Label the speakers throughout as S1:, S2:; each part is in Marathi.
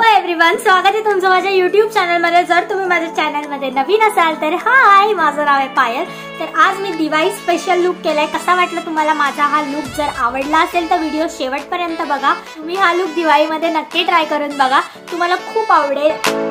S1: हॅलो एव्हरीवन, स्वागत आहे तुमचं माझ्या युट्यूब चॅनलमध्ये। जर तुम्ही माझ्या चॅनलमध्ये नवीन असाल तर हाय, माझं नाव आहे पायल। तर आज मी दिवाळी स्पेशल लुक केलाय। कसा वाटला तुम्हाला माझा हा लुक? जर आवडला असेल तर व्हिडिओ शेवटपर्यंत बघा। तुम्ही हा लुक दिवाळीमध्ये नक्की ट्राय करून बघा, तुम्हाला खूप आवडेल।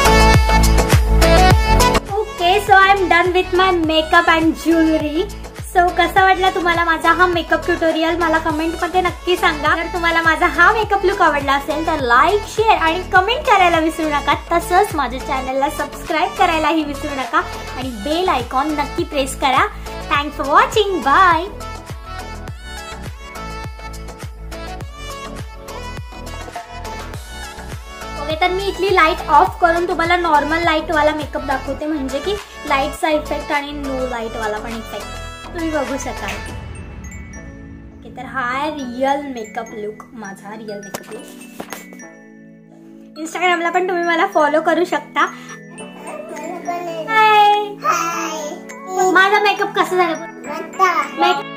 S1: Done with my makeup and jewelry. So कसा वाटला तुम्हाला माझा हा मेकअप ट्युटोरियल मला कमेंट मध्ये नक्की सांगा। जर तुम्हाला माझा हा मेकअप लुक आवडला असेल तर लाईक, शेअर आणि कमेंट करायला विसरू नका। तसंच माझ्या चॅनलला सबस्क्राईब करायलाही विसरू नका आणि बेल आयकॉन नक्की प्रेस करा। Thanks for watching, bye. Okay, तर मी इथली लाईट ऑफ करून तुम्हाला नॉर्मल लाईट वाला मेकअप दाखवते, म्हणजे की लाईटचा इफेक्ट आणि नो लाईट वाला पण इफेक्ट तुम्ही बघू शकाल। ओके, तर हा आहे रियल मेकअप लुक, माझा रियल मेकअप लुक। इंस्टाग्रामला पण तुम्ही मला फॉलो करू शकता। हाय, माझा मेकअप कसा झाला?